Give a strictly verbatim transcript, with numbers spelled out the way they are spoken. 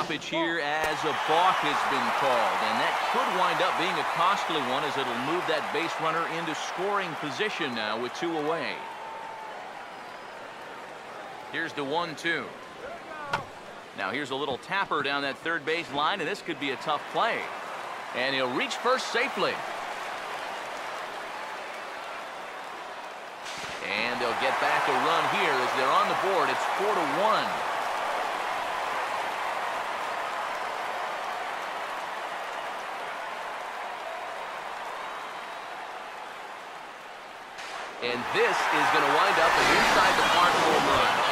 stoppage here as a balk has been called, and that could wind up being a costly one as it'll move that base runner into scoring position now with two away. Here's the one two. Now here's a little tapper down that third base line, and this could be a tough play. And he'll reach first safely. And they'll get back a run here as they're on the board. It's four to one. And this is going to wind up an inside the park home run.